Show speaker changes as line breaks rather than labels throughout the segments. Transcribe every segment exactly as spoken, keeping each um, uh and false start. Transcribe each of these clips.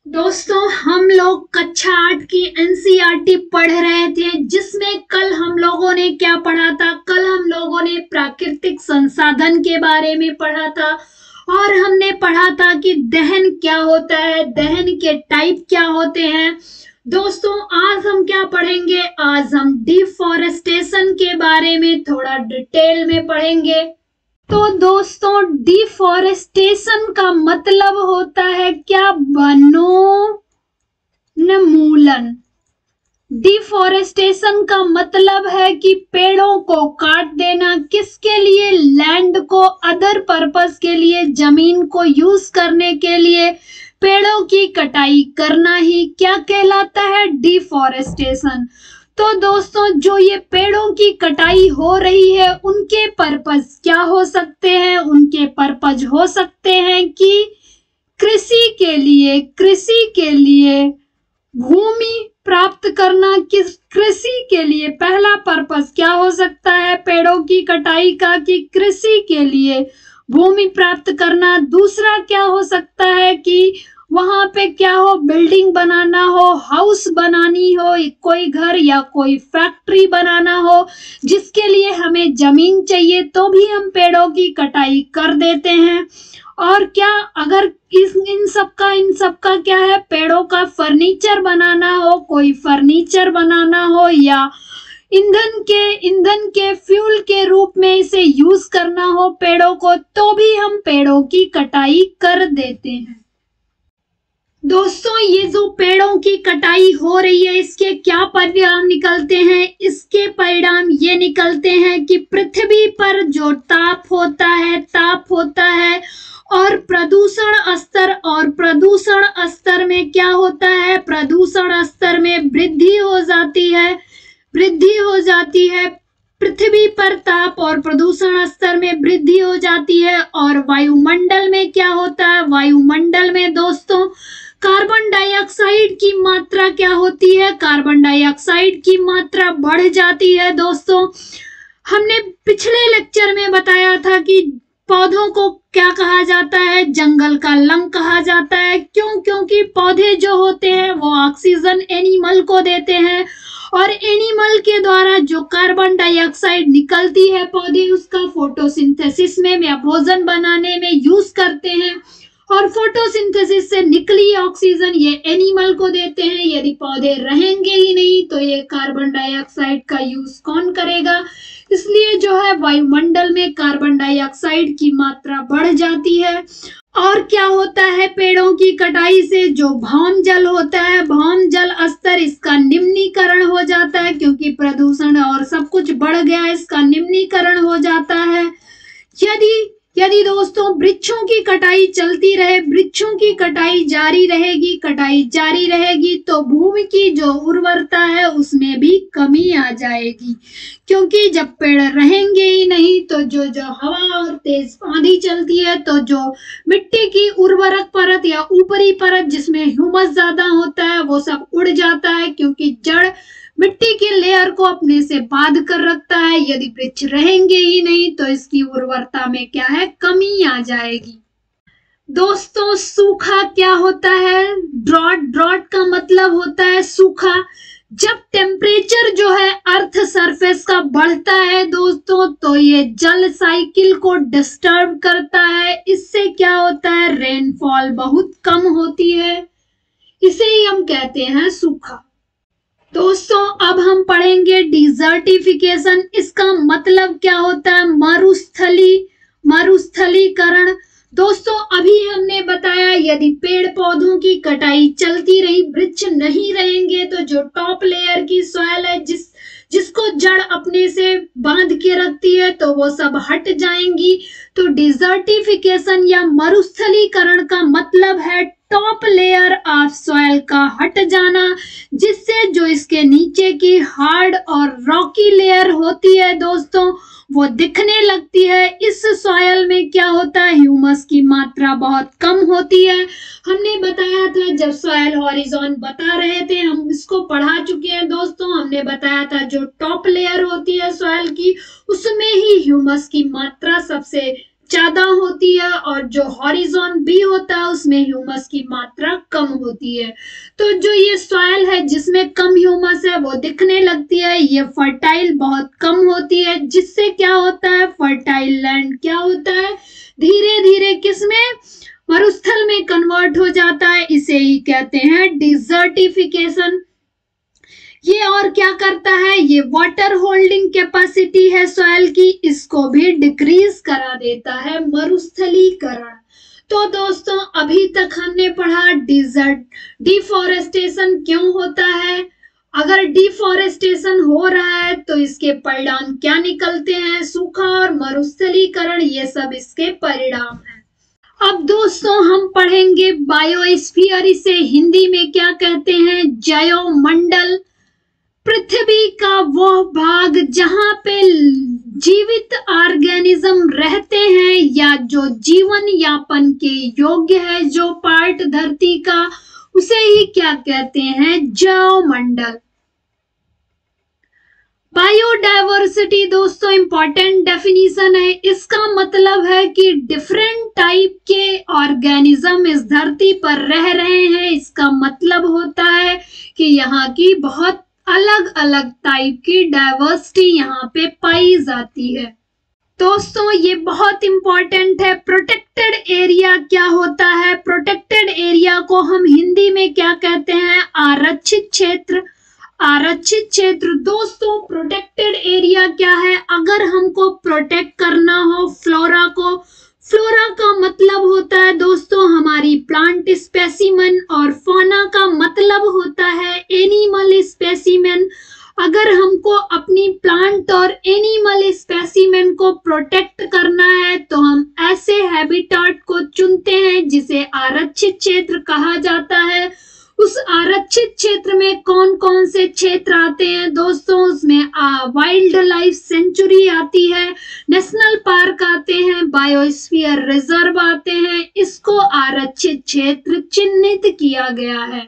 दोस्तों, हम लोग कक्षा आठ की एनसीईआरटी पढ़ रहे थे, जिसमें कल हम लोगों ने क्या पढ़ा था। कल हम लोगों ने प्राकृतिक संसाधन के बारे में पढ़ा था और हमने पढ़ा था कि दहन क्या होता है, दहन के टाइप क्या होते हैं। दोस्तों, आज हम क्या पढ़ेंगे? आज हम डिफॉरेस्टेशन के बारे में थोड़ा डिटेल में पढ़ेंगे। तो दोस्तों, डिफॉरेस्टेशन का मतलब होता है क्या? वनोन्मूलन। डिफॉरेस्टेशन का मतलब है कि पेड़ों को काट देना। किसके लिए? लैंड को अदर पर्पस के लिए, जमीन को यूज करने के लिए पेड़ों की कटाई करना ही क्या कहलाता है? डिफॉरेस्टेशन। तो दोस्तों, जो ये पेड़ों की कटाई हो रही है, उनके पर्पस क्या हो सकते हैं? उनके पर्पस हो सकते हैं कि कृषि के लिए कृषि के लिए भूमि प्राप्त करना। किस कृषि के लिए पहला पर्पस क्या हो सकता है पेड़ों की कटाई का? कि कृषि के लिए भूमि प्राप्त करना। दूसरा क्या हो सकता है कि वहां पे क्या हो? बिल्डिंग बनाना हो, हाउस बनानी हो, कोई घर या कोई फैक्ट्री बनाना हो, जिसके लिए हमें जमीन चाहिए, तो भी हम पेड़ों की कटाई कर देते हैं। और क्या अगर इस इन सब का इन सब का क्या है? पेड़ों का फर्नीचर बनाना हो, कोई फर्नीचर बनाना हो, या ईंधन के ईंधन के फ्यूल के रूप में इसे यूज करना हो पेड़ों को, तो भी हम पेड़ों की कटाई कर देते हैं। दोस्तों, ये जो पेड़ों की कटाई हो रही है, इसके क्या परिणाम निकलते हैं? इसके परिणाम ये निकलते हैं कि पृथ्वी पर जो ताप होता है ताप होता है और प्रदूषण स्तर और प्रदूषण स्तर में क्या होता है? प्रदूषण स्तर में वृद्धि हो जाती है वृद्धि हो जाती है पृथ्वी पर ताप और प्रदूषण स्तर में वृद्धि हो जाती है। और वायुमंडल में क्या होता है? वायुमंडल में दोस्तों कार्बन डाइऑक्साइड की मात्रा क्या होती है? कार्बन डाइऑक्साइड की मात्रा बढ़ जाती है। दोस्तों, हमने पिछले लेक्चर में बताया था कि पौधों को क्या कहा जाता है? जंगल का लंग कहा जाता है। क्यों? क्योंकि पौधे जो होते हैं वो ऑक्सीजन एनिमल को देते हैं और एनिमल के द्वारा जो कार्बन डाइऑक्साइड निकलती है, पौधे उसका फोटोसिंथेसिस में या भोजन बनाने में यूज करते हैं और फोटोसिंथेसिस से निकली ऑक्सीजन ये एनिमल को देते हैं। यदि पौधे रहेंगे ही नहीं तो ये कार्बन डाइऑक्साइड का यूज कौन करेगा? इसलिए जो है वायुमंडल में कार्बन डाइऑक्साइड की मात्रा बढ़ जाती है। और क्या होता है पेड़ों की कटाई से? जो भौम जल होता है, भौम जल स्तर, इसका निम्नीकरण हो जाता है, क्योंकि प्रदूषण और सब कुछ बढ़ गया, इसका निम्नीकरण हो जाता है। यदि यदि दोस्तों वृक्षों की कटाई चलती रहे, वृक्षों की कटाई जारी रहेगी कटाई जारी रहेगी तो भूमि की जो उर्वरता है उसमें भी कमी आ जाएगी, क्योंकि जब पेड़ रहेंगे ही नहीं तो जो जो हवा और तेज आंधी चलती है तो जो मिट्टी की उर्वरक परत या ऊपरी परत जिसमें ह्यूमस ज्यादा होता है वो सब उड़ जाता है, क्योंकि जड़ मिट्टी की लेयर को अपने से बांध कर रखता है। यदि वृक्ष रहेंगे ही नहीं तो इसकी उर्वरता में क्या है? कमी आ जाएगी। दोस्तों, सूखा क्या होता है? ड्रॉट ड्रॉट का मतलब होता है सूखा। जब टेम्परेचर जो है अर्थ सरफेस का बढ़ता है दोस्तों, तो ये जल साइकिल को डिस्टर्ब करता है। इससे क्या होता है? रेनफॉल बहुत कम होती है, इसे ही हम कहते हैं सूखा। दोस्तों, अब हम पढ़ेंगे डिजर्टिफिकेशन। इसका मतलब क्या होता है? मरुस्थली मरुस्थलीकरण। दोस्तों, अभी हमने बताया यदि पेड़ पौधों की कटाई चलती रही, वृक्ष नहीं रहेंगे, तो जो टॉप लेयर की सॉइल है, जिस जिसको जड़ अपने से बांध के रखती है, तो वो सब हट जाएंगी। तो डिजर्टिफिकेशन या मरुस्थलीकरण का मतलब है टॉप लेयर ऑफ सॉइल का हट जाना, जिससे जो इसके नीचे की हार्ड और रॉकी लेयर होती है दोस्तों, वो दिखने लगती है। इस सॉइल में क्या होता है? ह्यूमस की मात्रा बहुत कम होती है। हमने बताया था जब सॉइल हॉरिजॉन बता रहे थे, हम इसको पढ़ा चुके हैं दोस्तों। हमने बताया था जो टॉप लेयर होती है सॉइल की, उसमें ही ह्यूमस की मात्रा सबसे ज्यादा होती है और जो हॉरिजॉन बी होता है उसमें ह्यूमस की मात्रा कम होती है। तो जो ये सॉइल है जिसमें कम ह्यूमस है वो दिखने लगती है, ये फर्टाइल बहुत कम होती है, जिससे क्या होता है फर्टाइल लैंड क्या होता है धीरे धीरे किसमें मरुस्थल में कन्वर्ट हो जाता है, इसे ही कहते हैं डिजर्टिफिकेशन। ये और क्या करता है, ये वाटर होल्डिंग कैपेसिटी है सॉइल की, इसको भी डिक्रीज करा देता है मरुस्थलीकरण। तो दोस्तों अभी तक हमने पढ़ा डिजर्ट डिफॉरेस्टेशन क्यों होता है, अगर डिफॉरेस्टेशन हो रहा है तो इसके परिणाम क्या निकलते हैं, सूखा और मरुस्थलीकरण, ये सब इसके परिणाम हैं। अब दोस्तों हम पढ़ेंगे बायोस्फीयर, इसे हिंदी में क्या कहते हैं, जैवमंडल। पृथ्वी का वह भाग जहां पे जीवित ऑर्गेनिज्म रहते हैं या जो जीवन यापन के योग्य है, जो पार्ट धरती का, उसे ही क्या कहते हैं जैवमंडल। बायोडायवर्सिटी दोस्तों इंपॉर्टेंट डेफिनेशन है, इसका मतलब है कि डिफरेंट टाइप के ऑर्गेनिज्म इस धरती पर रह रहे हैं। इसका मतलब होता है कि यहाँ की बहुत अलग अलग टाइप की डाइवर्सिटी यहाँ पे पाई जाती है। दोस्तों ये बहुत इंपॉर्टेंट है। प्रोटेक्टेड एरिया क्या होता है, प्रोटेक्टेड एरिया को हम हिंदी में क्या कहते हैं, आरक्षित क्षेत्र। आरक्षित क्षेत्र दोस्तों प्रोटेक्टेड एरिया क्या है, अगर हमको प्रोटेक्ट करना हो फ्लोरा को, फ्लोरा का मतलब होता है दोस्तों हमारी प्लांट स्पेसिमेन और फौना का मतलब होता है एनिमल स्पेसिमेन। अगर हमको अपनी प्लांट और एनिमल स्पेसिमेन को प्रोटेक्ट करना है तो हम ऐसे हैबिटेट को चुनते हैं जिसे आरक्षित क्षेत्र कहा जाता है। उस आरक्षित क्षेत्र में कौन कौन से क्षेत्र आते हैं दोस्तों, उसमें वाइल्ड लाइफ सेंचुरी आती है, नेशनल पार्क आते हैं, बायोस्फीयर रिजर्व आते हैं। इसको आरक्षित क्षेत्र चिन्हित किया गया है।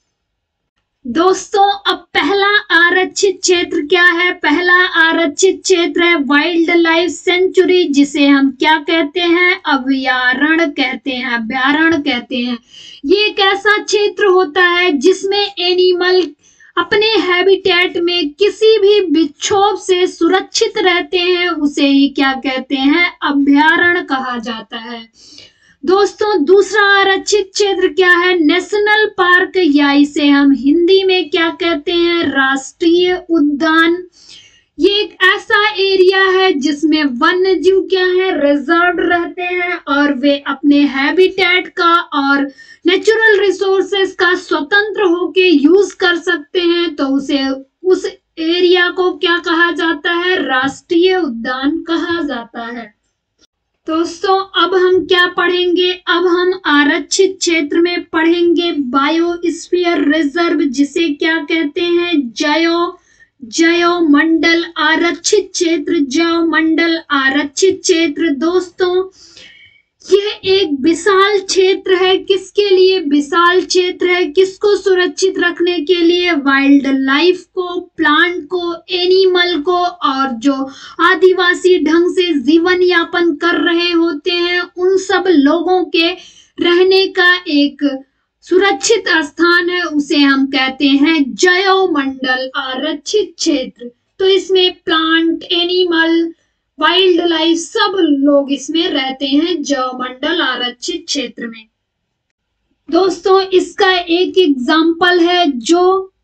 दोस्तों अब पहला आरक्षित क्षेत्र क्या है, पहला आरक्षित क्षेत्र है वाइल्ड लाइफ सेंचुरी, जिसे हम क्या कहते हैं, अभयारण्य कहते हैं, अभयारण्य कहते हैं। ये एक ऐसा क्षेत्र होता है जिसमें एनिमल अपने हैबिटेट में किसी भी विक्षोभ से सुरक्षित रहते हैं, उसे ही क्या कहते हैं, अभयारण्य कहा जाता है। दोस्तों दूसरा आरक्षित क्षेत्र क्या है, नेशनल पार्क, या इसे हम हिंदी में क्या कहते हैं, राष्ट्रीय उद्यान। ये एक ऐसा एरिया है जिसमें वन्य जीव क्या है, रिजर्व रहते हैं और वे अपने हैबिटेट का और नेचुरल रिसोर्सेस का स्वतंत्र होके यूज कर सकते हैं, तो उसे उस एरिया को क्या कहा जाता है, राष्ट्रीय उद्यान कहा जाता है। दोस्तों अब हम क्या पढ़ेंगे, अब हम आरक्षित क्षेत्र में पढ़ेंगे बायोस्फीयर रिजर्व, जिसे क्या कहते हैं, जैव जैवमंडल आरक्षित क्षेत्र। जैवमंडल आरक्षित क्षेत्र दोस्तों यह एक विशाल क्षेत्र है, किसके लिए विशाल क्षेत्र है, किसको सुरक्षित रखने के लिए, वाइल्ड लाइफ को, प्लांट को, एनिमल को, और जो आदिवासी ढंग से जीवन यापन कर रहे होते हैं उन सब लोगों के रहने का एक सुरक्षित स्थान है, उसे हम कहते हैं जैवमंडल आरक्षित क्षेत्र। तो इसमें प्लांट, एनिमल, वाइल्ड लाइफ सब लोग इसमें रहते हैं जैवमंडल आरक्षित क्षेत्र में। दोस्तों इसका एक एग्जाम्पल है जो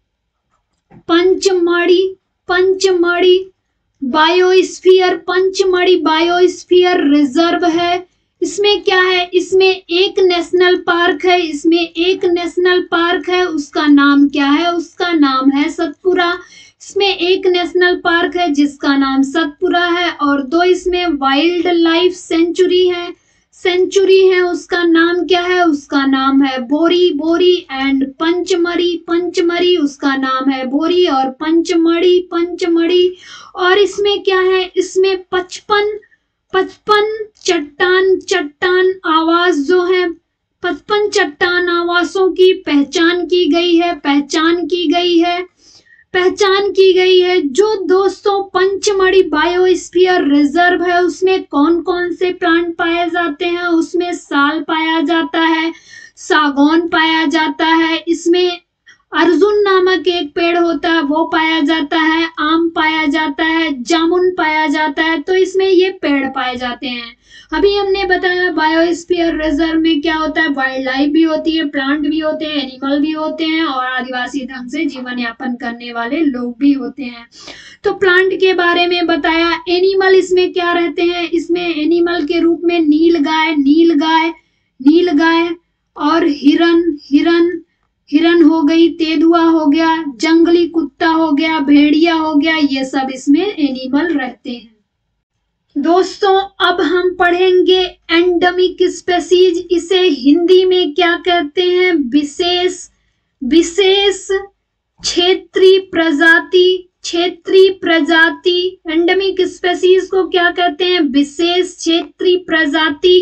Pachmarhi Pachmarhi biosphere Pachmarhi biosphere reserve है। इसमें क्या है, इसमें एक नेशनल पार्क है, इसमें एक नेशनल पार्क है, उसका नाम क्या है, उसका नाम है सतपुरा। इसमें एक नेशनल पार्क है जिसका नाम सतपुरा है, और दो इसमें वाइल्ड लाइफ सेंचुरी है सेंचुरी है उसका नाम क्या है, उसका नाम है बोरी बोरी एंड पंचमढ़ी पंचमढ़ी उसका नाम है बोरी, और पंचमढ़ी पंचमढ़ी। और इसमें क्या है, इसमें पचपन पचपन चट्टान चट्टान आवास जो है, पचपन चट्टान आवासों की पहचान की गई है पहचान की गई है पहचान की गई है। जो दोस्तों पंचमढ़ी बायोस्फीयर रिजर्व है उसमें कौन कौन से प्लांट पाए जाते हैं, उसमें साल पाया जाता है, सागौन पाया जाता है, इसमें अर्जुन नामक एक पेड़ होता है वो पाया जाता है, आम पाया जाता है, जामुन पाया जाता है। तो इसमें ये पेड़ पाए जाते हैं। अभी हमने बताया बायोस्फीयर रिजर्व में क्या होता है, वाइल्ड लाइफ भी होती है, प्लांट भी होते हैं, एनिमल भी होते हैं और आदिवासी ढंग से जीवन यापन करने वाले लोग भी होते हैं। तो प्लांट के बारे में बताया। एनिमल इसमें क्या रहते हैं, इसमें एनिमल के रूप में नील गाय, नील गाय, नील गाय और हिरन, हिरन हिरन हो गई, तेंदुआ हो गया, जंगली कुत्ता हो गया, भेड़िया हो गया, ये सब इसमें एनिमल रहते हैं। दोस्तों अब हम पढ़ेंगे एंडेमिक स्पेसीज। इसे हिंदी में क्या कहते हैं, विशेष विशेष क्षेत्रीय प्रजाति, क्षेत्रीय प्रजाति। एंडेमिक स्पेसीज को क्या कहते हैं, विशेष क्षेत्रीय प्रजाति।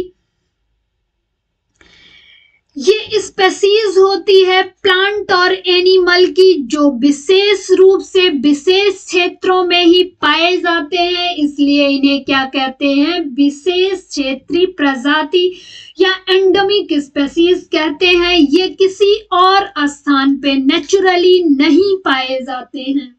ये स्पेसीज होती है प्लांट और एनिमल की जो विशेष रूप से विशेष क्षेत्रों में ही पाए जाते हैं, इसलिए इन्हें क्या कहते हैं, विशेष क्षेत्रीय प्रजाति या एंडेमिक स्पेसीज कहते हैं। ये किसी और स्थान पे नेचुरली नहीं पाए जाते हैं।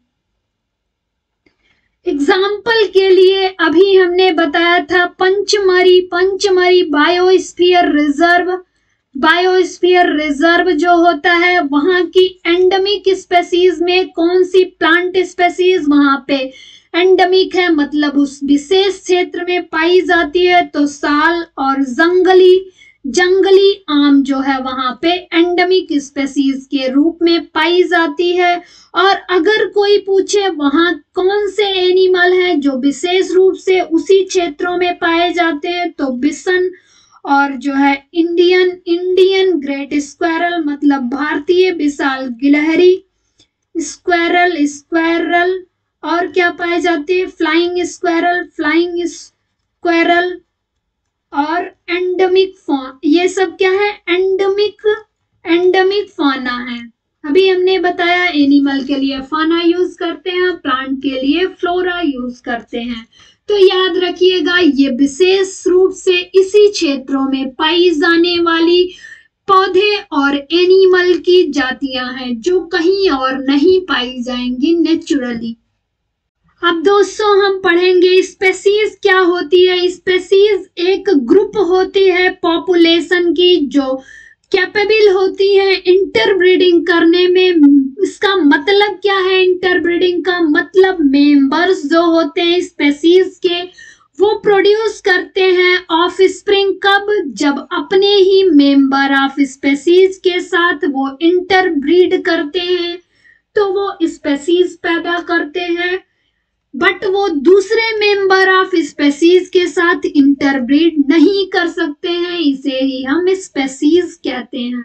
एग्जाम्पल के लिए अभी हमने बताया था Pachmarhi, Pachmarhi biosphere reserve, biosphere reserve जो होता है वहां की एंडेमिक स्पेसीज में कौन सी प्लांट स्पेसीज वहां पे एंडेमिक है, मतलब उस विशेष क्षेत्र में पाई जाती है, तो साल और जंगली जंगली आम जो है वहां पे एंडेमिक स्पेसीज के रूप में पाई जाती है। और अगर कोई पूछे वहां कौन से एनिमल हैं जो विशेष रूप से उसी क्षेत्रों में पाए जाते हैं, तो बिसन और जो है इंडियन इंडियन ग्रेट स्क्वायरल, मतलब भारतीय विशाल गिलहरी, स्क्वायरल स्क्वायरल और क्या पाए जाते हैं, फ्लाइंग स्क्वायरल, फ्लाइंग स्क्वायरल और एंडेमिक फॉन। ये सब क्या है, एंडेमिक एंडेमिक फौना है। अभी हमने बताया एनिमल के लिए फाना यूज करते हैं, प्लांट के लिए फ्लोरा यूज करते हैं। तो याद रखिएगा ये विशेष रूप से इसी क्षेत्रों में पाई जाने वाली पौधे और एनिमल की जातियां हैं जो कहीं और नहीं पाई जाएंगी नेचुरली। अब दोस्तों हम पढ़ेंगे स्पेसीज क्या होती है। स्पेसीज एक ग्रुप होती है पॉपुलेशन की जो कैपेबल होती है इंटरब्रीडिंग करने में। इसका मतलब क्या है, इंटरब्रीडिंग का मतलब मेंबर्स जो होते हैं स्पेसीज के वो प्रोड्यूस करते हैं ऑफ स्प्रिंग। कब, जब अपने ही मेंबर ऑफ स्पेसीज के साथ वो इंटरब्रीड करते हैं तो वो स्पेसीज पैदा करते हैं, बट वो दूसरे मेंबर ऑफ स्पेसीज के साथ इंटरब्रीड नहीं कर सकते हैं, इसे ही हम स्पेसीज कहते हैं।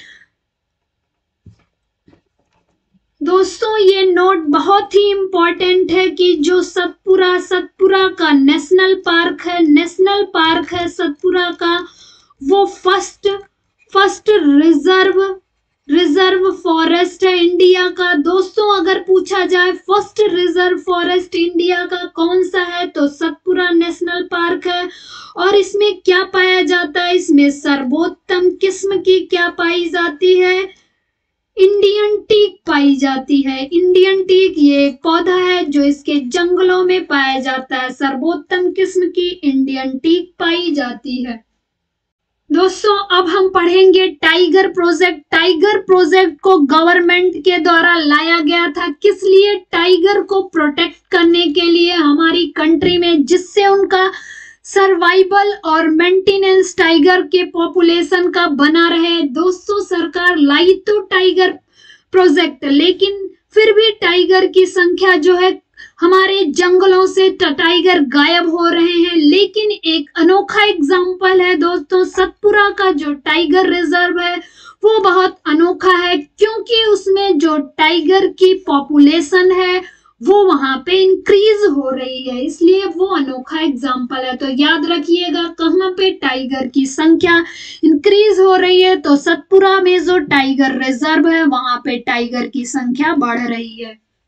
दोस्तों ये नोट बहुत ही इंपॉर्टेंट है कि जो सतपुरा सतपुरा का नेशनल पार्क है, नेशनल पार्क है सतपुरा का, वो first first reserve reserve forest है इंडिया का। दोस्तों अगर पूछा जाए फर्स्ट रिजर्व फॉरेस्ट इंडिया का कौन सा है तो सतपुरा नेशनल पार्क है। और इसमें क्या पाया जाता है, इसमें सर्वोत्तम किस्म की क्या पाई जाती है, इंडियन टीक पाई जाती है। इंडियन टीक ये एक पौधा है जो इसके जंगलों में पाया जाता है। सर्वोत्तम किस्म की इंडियन टीक पाई जाती है। दोस्तों अब हम पढ़ेंगे टाइगर प्रोजेक्ट। टाइगर प्रोजेक्ट को गवर्नमेंट के द्वारा लाया गया था, किस लिए, टाइगर को प्रोटेक्ट करने के लिए हमारी कंट्री में, जिससे उनका सर्वाइवल और मेंटेनेंस टाइगर के पॉपुलेशन का बना रहे। दोस्तों सरकार लाई तो टाइगर प्रोजेक्ट, लेकिन फिर भी टाइगर की संख्या जो है हमारे जंगलों से टाइगर गायब हो रहे हैं। लेकिन एक अनोखा एग्जाम्पल है दोस्तों, सतपुरा का जो टाइगर रिजर्व है वो बहुत अनोखा है, क्योंकि उसमें जो टाइगर की पॉपुलेशन है वो वहां पे इंक्रीज हो रही है, इसलिए वो अनोखा एग्जाम्पल है। तो याद रखिएगा कहाँ पे टाइगर की संख्या इंक्रीज हो रही है, तो सतपुरा में जो टाइगर रिजर्व है वहां पे टाइगर की संख्या बढ़ रही है।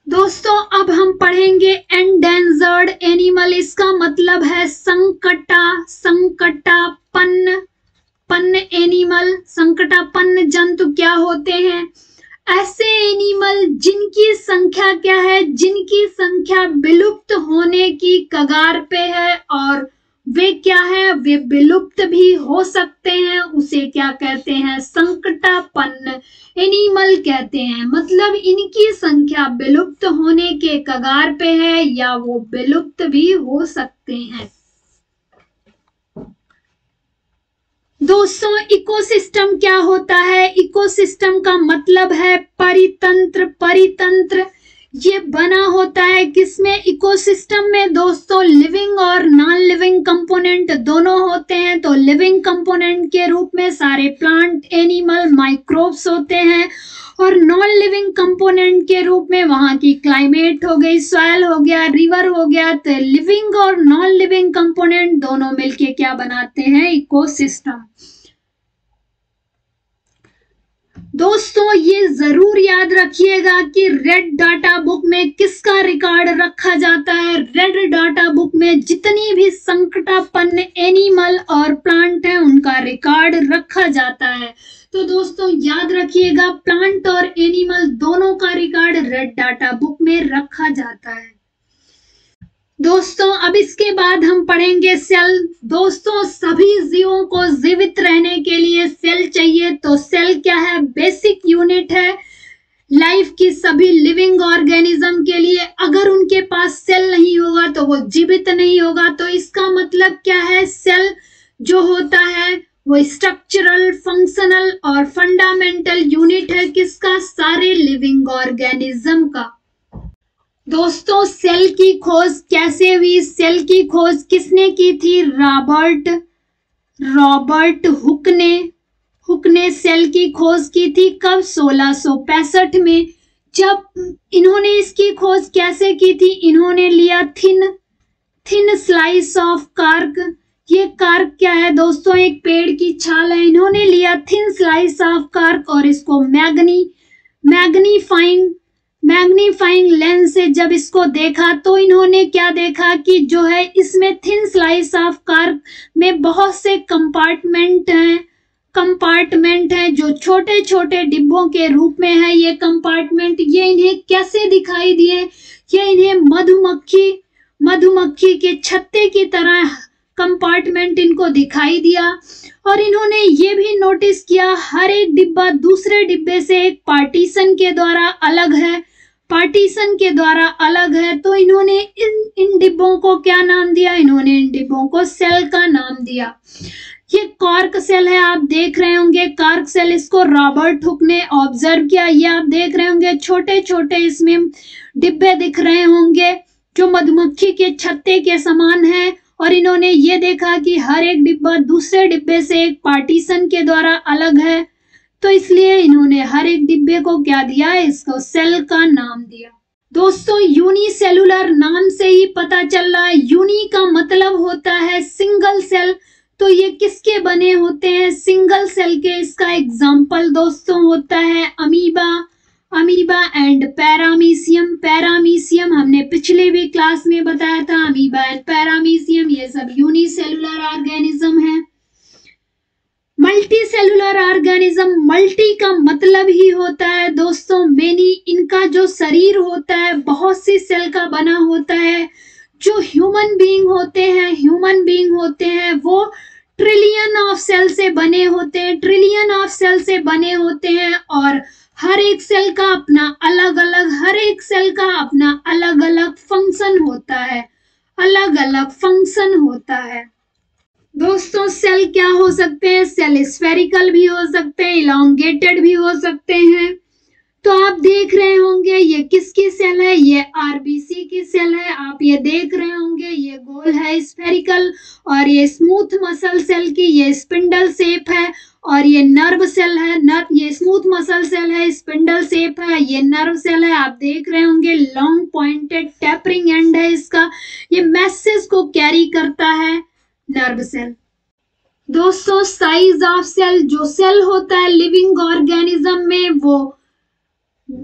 दोस्तों अब हम पढ़ेंगे एंडेंजर्ड एनिमल। इसका मतलब है संकटा संकटापन्न पन्न एनिमल। संकटापन्न जंतु क्या होते हैं? ऐसे एनिमल जिनकी संख्या क्या है, जिनकी संख्या विलुप्त होने की कगार पे है, और वे क्या है, वे विलुप्त भी हो सकते हैं। उसे क्या कहते हैं? संकटापन्न एनिमल कहते हैं। मतलब इनकी संख्या विलुप्त होने के कगार पे है या वो विलुप्त भी हो सकते हैं। दोस्तों इकोसिस्टम क्या होता है? इकोसिस्टम का मतलब है परितंत्र। परितंत्र ये बना होता है किसमें? इकोसिस्टम में दोस्तों लिविंग और नॉन लिविंग कंपोनेंट दोनों होते हैं। तो लिविंग कंपोनेंट के रूप में सारे प्लांट, एनिमल, माइक्रोब्स होते हैं, और नॉन लिविंग कंपोनेंट के रूप में वहां की क्लाइमेट हो गई, सॉइल हो गया, रिवर हो गया। तो लिविंग और नॉन लिविंग कंपोनेंट दोनों मिलके क्या बनाते हैं? इकोसिस्टम। दोस्तों ये जरूर याद रखिएगा कि रेड डाटा बुक में किसका रिकॉर्ड रखा जाता है? रेड डाटा बुक में जितनी भी संकटापन्न एनिमल और प्लांट हैं उनका रिकॉर्ड रखा जाता है। तो दोस्तों याद रखिएगा प्लांट और एनिमल दोनों का रिकॉर्ड रेड डाटा बुक में रखा जाता है। दोस्तों अब इसके बाद हम पढ़ेंगे सेल। दोस्तों सभी जीवों को जीवित रहने के लिए सेल चाहिए। तो सेल क्या है? बेसिक यूनिट है लाइफ की सभी लिविंग ऑर्गेनिज्म के लिए। अगर उनके पास सेल नहीं होगा तो वो जीवित नहीं होगा। तो इसका मतलब क्या है? सेल जो होता है वो स्ट्रक्चरल, फंक्शनल और फंडामेंटल यूनिट है किसका? सारे लिविंग ऑर्गेनिज्म का। दोस्तों सेल की खोज कैसे हुई? सेल की खोज किसने की थी? रॉबर्ट रॉबर्ट हुक ने हुक ने सेल की खोज की थी। कब? सोलह सौ पैंसठ में। जब इन्होंने इसकी खोज कैसे की थी? इन्होंने लिया thin thin slice of cork. ये कार्क क्या है दोस्तों? एक पेड़ की छाल है। इन्होंने लिया थिन स्लाइस ऑफ कार्क और इसको मैग्नी मैग्नीफाइंग मैग्नीफाइंग लेंस से जब इसको देखा तो इन्होंने क्या देखा कि जो है इसमें थिन स्लाइस ऑफ कार्क में बहुत से कंपार्टमेंट हैं कंपार्टमेंट हैं जो छोटे छोटे डिब्बों के रूप में है। ये कंपार्टमेंट ये इन्हें कैसे दिखाई दिए? ये इन्हें मधुमक्खी मधुमक्खी के छत्ते की तरह कंपार्टमेंट इनको दिखाई दिया। और इन्होंने ये भी नोटिस किया हर एक डिब्बा दूसरे डिब्बे से एक पार्टीशन के द्वारा अलग है पार्टीशन के द्वारा अलग है। तो इन्होंने इन इन डिब्बों को क्या नाम दिया? इन्होंने इन डिब्बों को सेल का नाम दिया। ये कॉर्क सेल है, आप देख रहे होंगे कॉर्क सेल। इसको रॉबर्ट हुक ने ऑब्जर्व किया। ये आप देख रहे होंगे छोटे छोटे इसमें डिब्बे दिख रहे होंगे जो मधुमक्खी के छत्ते के समान है। और इन्होंने ये देखा कि हर एक डिब्बा दूसरे डिब्बे से एक पार्टीशन के द्वारा अलग है। तो इसलिए इन्होंने हर एक डिब्बे को क्या दिया? इसको सेल का नाम दिया। दोस्तों यूनिसेलुलर नाम से ही पता चल रहा है। यूनि का मतलब होता है सिंगल सेल। तो ये किसके बने होते हैं? सिंगल सेल के। इसका एग्जाम्पल दोस्तों होता है amoeba amoeba and paramecium. Paramecium हमने पिछले भी क्लास में बताया था। अमीबा एंड पैरामीशियम ये सब यूनिसेलुलर ऑर्गेनिज्म है। मल्टी सेलुलर ऑर्गेनिज्म, मल्टी का मतलब ही होता है दोस्तों मेनी। इनका जो शरीर होता है बहुत सी सेल का बना होता है। जो ह्यूमन बीइंग होते हैं ह्यूमन बीइंग होते हैं वो ट्रिलियन ऑफ सेल से बने होते हैं ट्रिलियन ऑफ सेल से बने होते हैं। और हर एक सेल का अपना अलग अलग हर एक सेल का अपना अलग अलग फंक्शन होता है अलग अलग फंक्शन होता है। दोस्तों सेल क्या हो सकते हैं? सेल स्फेरिकल भी हो सकते हैं, इलोंगेटेड भी हो सकते हैं। तो आप देख रहे होंगे ये किसकी सेल है? ये आरबीसी की सेल है। आप ये देख रहे होंगे ये गोल है स्फेरिकल, और ये स्मूथ मसल सेल की ये स्पिंडल शेप है। और ये नर्व सेल है, नर्व ये स्मूथ मसल सेल है, स्पिंडल शेप है, ये नर्व सेल है। आप देख रहे होंगे लॉन्ग पॉइंटेड टेपरिंग एंड है इसका। ये मैसेज को कैरी करता है नर्व सेल। दोस्तों साइज ऑफ सेल, जो सेल होता है लिविंग ऑर्गेनिज्म में वो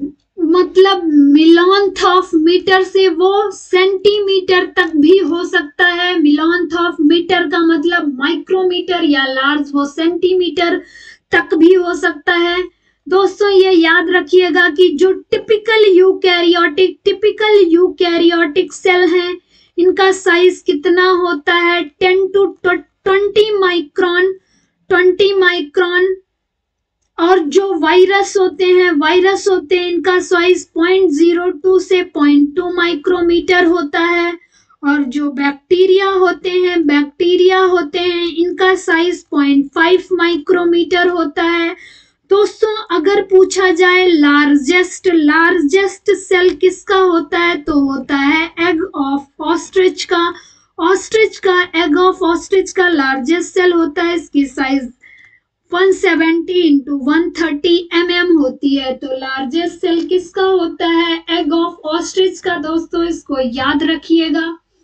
मतलब मिलियंथ ऑफ मीटर से वो सेंटीमीटर तक भी हो सकता है। मिलियंथ ऑफ मीटर का मतलब माइक्रोमीटर या लार्ज वो सेंटीमीटर तक भी हो सकता है। दोस्तों ये याद रखिएगा कि जो typical eukaryotic typical eukaryotic cell हैं, इनका साइज कितना होता है, ten to twenty micron twenty micron. और जो वायरस होते हैं वायरस होते हैं इनका साइज पॉइंट जीरो टू से पॉइंट टू माइक्रोमीटर होता है। और जो बैक्टीरिया होते हैं बैक्टीरिया होते हैं इनका साइज पॉइंट फाइव माइक्रोमीटर होता है। दोस्तों अगर पूछा जाए लार्जेस्ट लार्जेस्ट सेल किसका होता है, तो होता है एग ऑफ ऑस्ट्रिच का। ऑस्ट्रिच का एग ऑफ ऑस्ट्रिच का लार्जेस्ट सेल होता है। इसकी size one seventy into one thirty M M होती है। तो लार्जेस्ट सेल किसका होता है, एग ऑफ ऑस्ट्रिच का। दोस्तों इसको याद रखिएगा।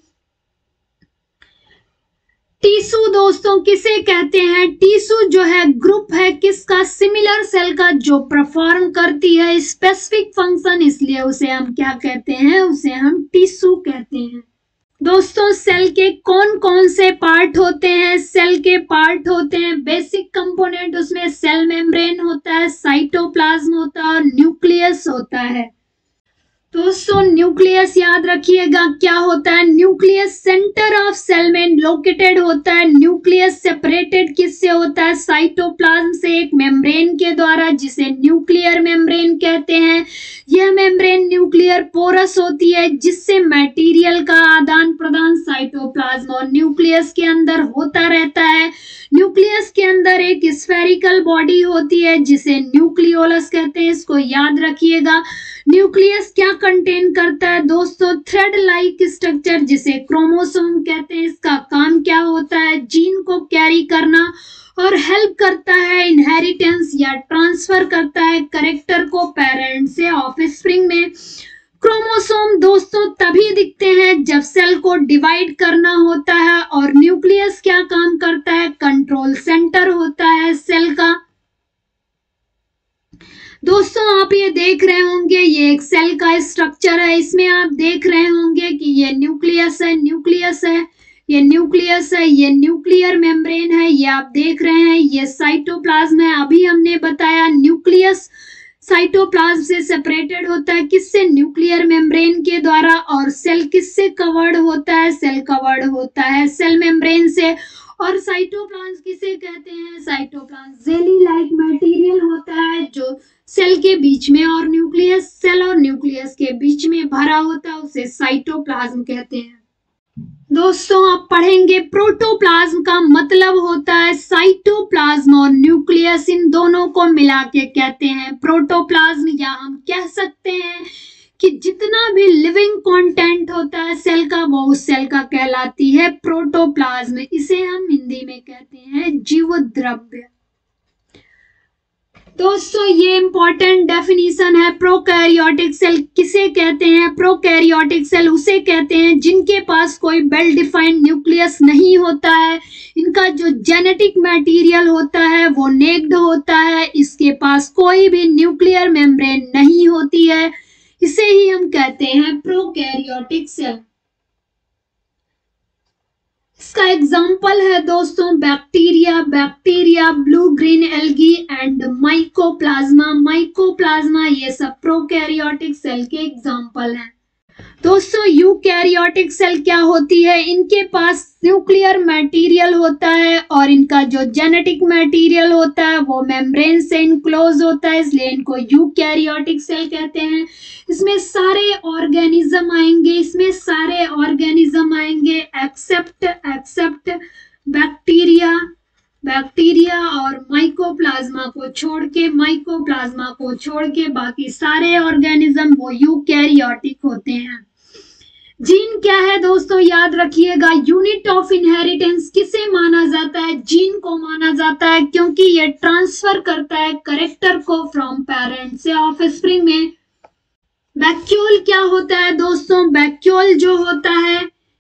टीसू दोस्तों किसे कहते हैं, टीसू जो है ग्रुप है किसका, सिमिलर सेल का, जो परफॉर्म करती है स्पेसिफिक फंक्शन, इसलिए उसे हम क्या कहते हैं, उसे हम टीसू कहते हैं। दोस्तों सेल के कौन कौन से पार्ट होते हैं, सेल के पार्ट होते हैं बेसिक कंपोनेंट, उसमें सेल मेम्ब्रेन होता है, साइटोप्लाज्म होता है और न्यूक्लियस होता है। दोस्तों न्यूक्लियस याद रखिएगा क्या होता है, न्यूक्लियस सेंटर ऑफ सेल में लोकेटेड होता है। न्यूक्लियस सेपरेटेड किससे होता है, साइटोप्लाज्म से, एक मेम्ब्रेन के द्वारा जिसे न्यूक्लियर मेम्ब्रेन कहते हैं। यह मेम्ब्रेन न्यूक्लियर पोरस होती है जिससे मटेरियल का आदान प्रदान साइटोप्लाज्म और न्यूक्लियस के अंदर होता रहता है। न्यूक्लियस के अंदर एक स्फेरिकल बॉडी होती है जिसे न्यूक्लियोलस कहते हैं, इसको याद रखिएगा। न्यूक्लियस क्या कंटेन करता है दोस्तों, थ्रेड लाइक स्ट्रक्चर जिसे क्रोमोसोम कहते हैं। इसका काम क्या होता है, जीन को कैरी करना और हेल्प करता है इनहेरिटेंस या ट्रांसफर करता है कैरेक्टर को पेरेंट से ऑफस्प्रिंग में। क्रोमोसोम दोस्तों तभी दिखते हैं जब सेल को डिवाइड करना होता है। और न्यूक्लियस क्या काम करता है, कंट्रोल सेंटर होता है सेल का। दोस्तों आप ये देख रहे होंगे ये एक सेल का स्ट्रक्चर है, इसमें आप देख रहे होंगे कि ये न्यूक्लियस है न्यूक्लियस है ये न्यूक्लियस है, ये न्यूक्लियर मेम्ब्रेन है, ये आप देख रहे हैं, ये साइटोप्लाज्म है। अभी हमने बताया न्यूक्लियस साइटोप्लाज्म से सेपरेटेड होता है, किससे, न्यूक्लियर मेम्ब्रेन के द्वारा। और सेल किससे कवर्ड होता है, सेल कवर्ड होता है सेल मेम्ब्रेन से। और साइटोप्लाज्म किसे कहते हैं, साइटोप्लाज्म जेली लाइक मटेरियल होता है जो सेल के बीच में और न्यूक्लियस सेल और न्यूक्लियस के बीच में भरा होता है, उसे साइटोप्लाज्म कहते हैं। दोस्तों आप पढ़ेंगे प्रोटोप्लाज्म का मतलब होता है साइटोप्लाज्म और न्यूक्लियस, इन दोनों को मिला के कहते हैं प्रोटोप्लाज्म। या हम कह सकते हैं कि जितना भी लिविंग कंटेंट होता है सेल का वो उस सेल का कहलाती है प्रोटोप्लाज्म। इसे हम हिंदी में कहते हैं जीव द्रव्य। दोस्तों ये इंपॉर्टेंट डेफिनेशन है, प्रोकैरियोटिक सेल किसे कहते हैं, प्रोकैरियोटिक सेल उसे कहते हैं जिनके पास कोई वेल डिफाइंड न्यूक्लियस नहीं होता है। इनका जो जेनेटिक मटेरियल होता है वो नेक्ड होता है, इसके पास कोई भी न्यूक्लियर मेम्ब्रेन नहीं होती है, इसे ही हम कहते हैं प्रोकैरियोटिक सेल। इसका एग्जाम्पल है दोस्तों bacteria bacteria blue green algae and mycoplasma mycoplasma ये सब प्रोकैरियोटिक सेल के एग्जाम्पल हैं। दोस्तों यूकैरियोटिक सेल क्या होती है, इनके पास न्यूक्लियर मटेरियल होता है और इनका जो जेनेटिक मटेरियल होता है वो मेम्ब्रेन से इनक्लोज होता है, इसलिए इनको यूकैरियोटिक सेल कहते हैं। इसमें सारे ऑर्गेनिज्म आएंगे इसमें सारे ऑर्गेनिज्म आएंगे एक्सेप्ट एक्सेप्ट बैक्टीरिया बैक्टीरिया और माइकोप्लाज्मा को छोड़ के माइकोप्लाज्मा को छोड़ के बाकी सारे ऑर्गेनिज्म वो यूकैरियोटिक होते हैं। जीन क्या है दोस्तों, याद रखिएगा यूनिट ऑफ इनहेरिटेंस किसे माना जाता है, जीन को माना जाता है, क्योंकि ये ट्रांसफर करता है कैरेक्टर को फ्रॉम पेरेंट से ऑफस्प्रिंग में। वैक्यूल क्या होता है दोस्तों, वैक्यूल जो होता है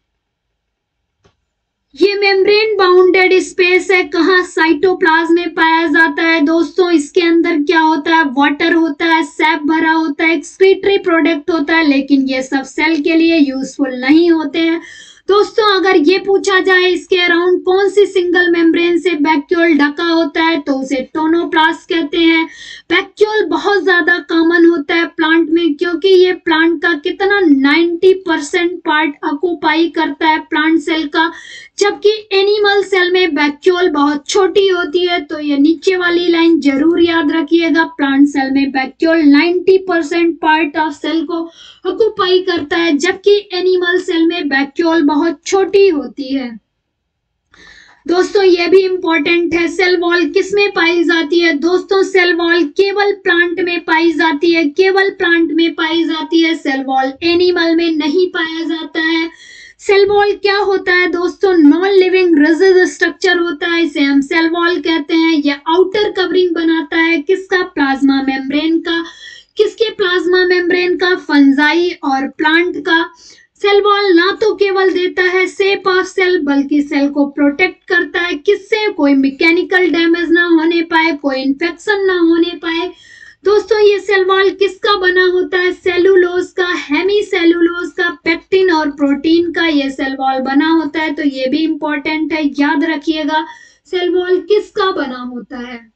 ये मेम्ब्रेन बाउंडेड स्पेस है, कहाँ, साइटोप्लाज्म में पाया जाता है। दोस्तों इसके अंदर क्या होता है, वाटर होता है, सैप भरा होता है, एक्सक्रीटरी प्रोडक्ट होता है, लेकिन ये सब सेल के लिए यूजफुल नहीं होते हैं। दोस्तों अगर ये पूछा जाए इसके अराउंड कौन सी सिंगल मेम्ब्रेन से वैक्यूल ढका होता है तो उसे टोनोप्लास्ट कहते हैं। वैक्यूल बहुत ज्यादा कॉमन होता है प्लांट में, क्योंकि ये प्लांट का कितना नब्बे परसेंट पार्ट ऑक्यूपाई करता है प्लांट सेल का, जबकि एनिमल सेल में वैक्यूल बहुत छोटी होती है। तो ये नीचे वाली लाइन जरूर याद रखिएगा, प्लांट सेल में वैक्यूल नब्बे परसेंट पार्ट ऑफ सेल को ऑक्यूपाई करता है, जबकि एनिमल सेल में वैक्यूल बहुत छोटी होती है। दोस्तों ये भी इंपॉर्टेंट है, सेल वॉल किस में पाई जाती है? दोस्तों सेल वॉल केवल प्लांट में पाई जाती है, केवल प्लांट में पाई जाती है, सेल वॉल एनिमल में नहीं पाया जाता है। सेल वॉल क्या होता है दोस्तों? नॉन लिविंग रिजिड स्ट्रक्चर होता है, इसे हम सेल वॉल कहते हैं। यह आउटर कवरिंग बनाता है किसका? प्लाज्मा मेम्ब्रेन का। किसके प्लाज्मा मेम्ब्रेन का? फंजाई और प्लांट का। सेल वॉल ना तो केवल देता है शेप ऑफ सेल, बल्कि सेल को प्रोटेक्ट करता है किससे? कोई मैकेनिकल डैमेज ना होने पाए, कोई इन्फेक्शन ना होने पाए। दोस्तों ये सेल वॉल किसका बना होता है? सेलुलोज का, हेमी सेलुलोज का, पेक्टिन और प्रोटीन का ये सेल वॉल बना होता है। तो ये भी इंपॉर्टेंट है, याद रखिएगा सेल वॉल किसका बना होता है।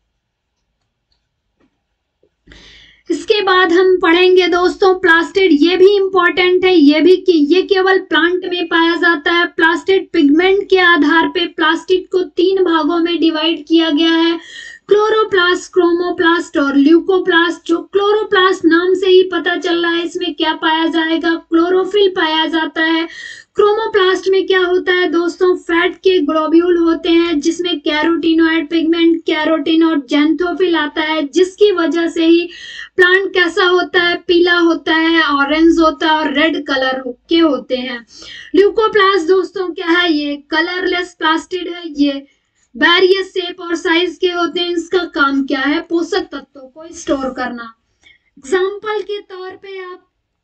इसके बाद हम पढ़ेंगे दोस्तों प्लास्टिड, ये भी इंपॉर्टेंट है, ये भी कि ये केवल प्लांट में पाया जाता है। प्लास्टिड पिगमेंट के आधार पे प्लास्टिड को तीन भागों में डिवाइड किया गया है, क्लोरोप्लास्ट, क्रोमोप्लास्ट और ल्यूकोप्लास्ट। जो क्लोरोप्लास्ट नाम से ही पता चल रहा है इसमें क्या पाया जाएगा? क्लोरोफिल पाया जाता है। क्रोमोप्लास्ट में क्या होता है दोस्तों? फैट के ग्लोब्यूल होते हैं जिसमें कैरोटीनॉइड पिगमेंट, कैरोटीन और जैंथोफिल आता है, जिसकी वजह से ही प्लांट कैसा होता है? पीला होता है, ऑरेंज होता है और रेड कलर के होते हैं। ल्यूकोप्लास्ट दोस्तों क्या है? ये कलरलेस प्लास्टिड है, ये वेरियस शेप और साइज के होते हैं। इसका काम क्या है? पोषक तत्वों को स्टोर करना। एग्जाम्पल के तौर पे आप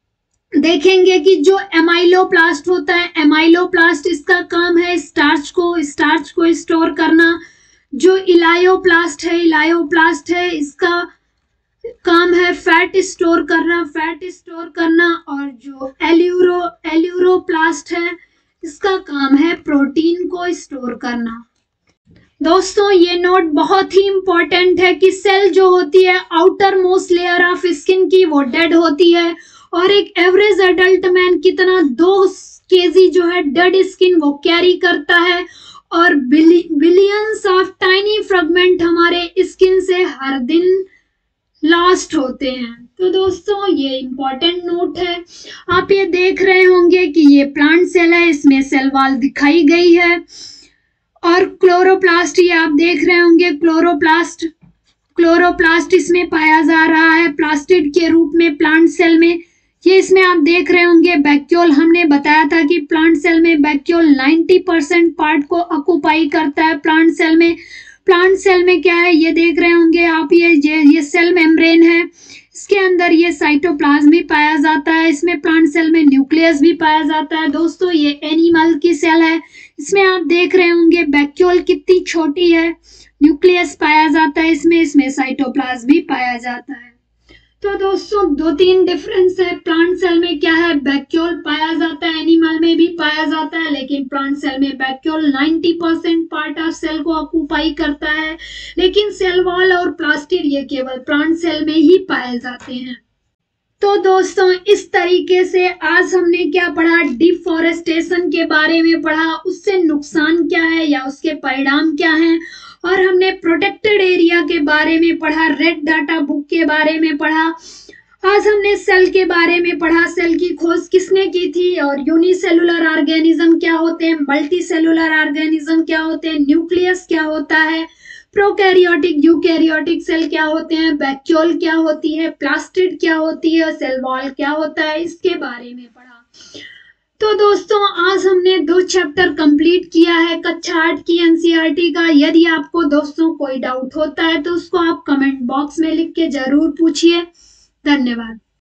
देखेंगे कि जो एमाइलोप्लास्ट होता है, एमाइलोप्लास्ट इसका काम है स्टार्च को स्टार्च को स्टोर करना। जो इलायोप्लास्ट है, इलायोप्लास्ट है इसका काम है फैट स्टोर करना, फैट स्टोर करना। और जो एल्यूरो एल्यूरोप्लास्ट है इसका काम है प्रोटीन को स्टोर करना। दोस्तों ये नोट बहुत ही इंपॉर्टेंट है कि सेल जो होती है outer most layer of skin की वो डेड होती है, और एक एवरेज एडल्ट मैन कितना दो केजी जो है डेड स्किन वो कैरी करता है, और billi, billions of tiny fragment हमारे स्किन से हर दिन लास्ट होते हैं। तो दोस्तों ये इंपॉर्टेंट नोट है। आप ये देख रहे होंगे कि ये प्लांट सेल है, इसमें सेल वॉल दिखाई गई है, और क्लोरोप्लास्ट ये आप देख रहे होंगे क्लोरोप्लास्ट क्लोरोप्लास्ट इसमें पाया जा रहा है प्लास्टिड के रूप में प्लांट सेल में। ये इसमें आप देख रहे होंगे वैक्यूल, हमने बताया था कि प्लांट सेल में वैक्यूल नब्बे परसेंट पार्ट को ऑक्यूपाई करता है प्लांट सेल में। प्लांट सेल में क्या है ये देख रहे होंगे आप, ये ये, ये सेल मेम्ब्रेन है, इसके अंदर ये साइटोप्लाज्म भी पाया जाता है, इसमें प्लांट सेल में न्यूक्लियस भी पाया जाता है। दोस्तों ये एनिमल की सेल है, इसमें आप देख रहे होंगे वैक्यूल कितनी छोटी है, न्यूक्लियस पाया जाता है इसमें, इसमें साइटोप्लाज्म भी पाया जाता है। तो दोस्तों दो तीन डिफरेंस है, प्लांट सेल में क्या है वैक्यूल पाया जाता है, एनिमल में भी पाया जाता है, लेकिन प्लांट सेल में वैक्यूल नब्बे परसेंट पार्ट ऑफ सेल को ऑक्यूपाई करता है, लेकिन सेल वॉल और प्लास्टिड ये केवल प्लांट सेल में ही पाए जाते हैं। तो दोस्तों इस तरीके से आज हमने क्या पढ़ा? डिफॉरेस्टेशन के बारे में पढ़ा, उससे नुकसान क्या है या उसके परिणाम क्या हैं, और हमने प्रोटेक्टेड एरिया के बारे में पढ़ा, रेड डाटा बुक के बारे में पढ़ा। आज हमने सेल के बारे में पढ़ा, सेल की खोज किसने की थी, और यूनिसेलुलर ऑर्गेनिज्म क्या होते हैं, मल्टी सेलुलर ऑर्गेनिज्म क्या होते हैं, न्यूक्लियस क्या होता है, प्रोकैरियोटिक यूकैरियोटिक सेल क्या होते हैं, वैक्यूल क्या होती है, प्लास्टिड क्या होती है, सेल वॉल क्या होता है, इसके बारे में पढ़ा। तो दोस्तों आज हमने दो चैप्टर कंप्लीट किया है कक्षा आठ की एनसीईआरटी का। यदि आपको दोस्तों कोई डाउट होता है तो उसको आप कमेंट बॉक्स में लिख के जरूर पूछिए। धन्यवाद।